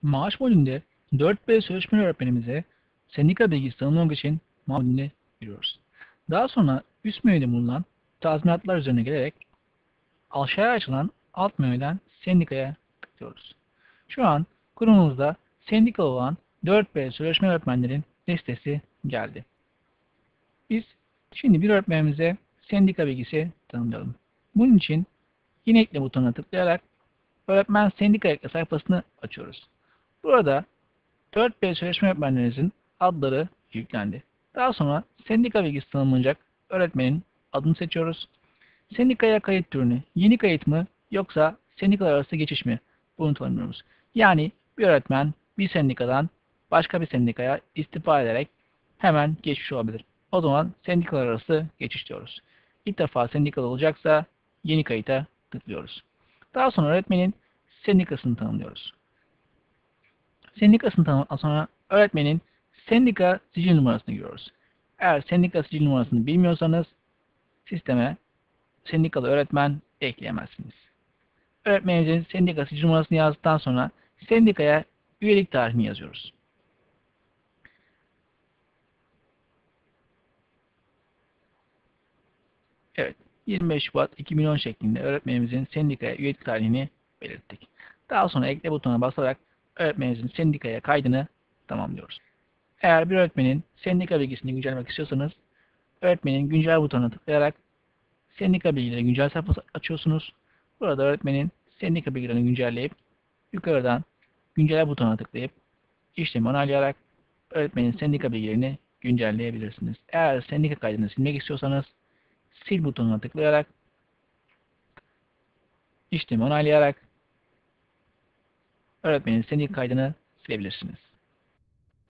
Maaş modülünde 4B sözleşmeli öğretmenimize sendika bilgisi tanımlamak için maaş modülüne giriyoruz. Daha sonra üst menüde bulunan tazminatlar üzerine gelerek aşağıya açılan alt menüden sendikaya tıklıyoruz. Şu an kurumumuzda sendika olan 4B sözleşmeli öğretmenlerin listesi geldi. Biz şimdi bir öğretmenimize sendika bilgisi tanımlayalım. Bunun için yine ekle butonuna tıklayarak öğretmen sendika ekle sayfasını açıyoruz. Burada 4B sözleşme öğretmenlerinizin adları yüklendi. Daha sonra sendika bilgisi tanımlanacak öğretmenin adını seçiyoruz. Sendikaya kayıt türünü yeni kayıt mı yoksa sendikalar arası geçiş mi? Bunu tanımlıyoruz. Yani bir öğretmen bir sendikadan başka bir sendikaya istifa ederek hemen geçmiş olabilir. O zaman sendikalar arası geçiş diyoruz. İlk defa sendikalı olacaksa yeni kayıta tıklıyoruz. Daha sonra öğretmenin sendikasını tanımlıyoruz. Sendikasını tanımladıktan sonra öğretmenin sendika sicil numarasını giriyoruz. Eğer sendika sicil numarasını bilmiyorsanız sisteme sendikalı öğretmen ekleyemezsiniz. Öğretmenimizin sendika sicil numarasını yazdıktan sonra sendikaya üyelik tarihini yazıyoruz. Evet, 25 Şubat 2010 şeklinde öğretmenimizin sendikaya üyelik tarihini belirttik. Daha sonra ekle butonuna basarak öğretmenimizin sendikaya kaydını tamamlıyoruz. Eğer bir öğretmenin sendika bilgisini güncellemek istiyorsanız öğretmenin güncel butonuna tıklayarak sendika bilgileri güncel sayfası açıyorsunuz. Burada öğretmenin sendika bilgilerini güncelleyip yukarıdan güncel butonuna tıklayıp işlemi onaylayarak öğretmenin sendika bilgilerini güncelleyebilirsiniz. Eğer sendika kaydını silmek istiyorsanız sil butonuna tıklayarak işlemi onaylayarak öğretmenin sendika kaydını silebilirsiniz.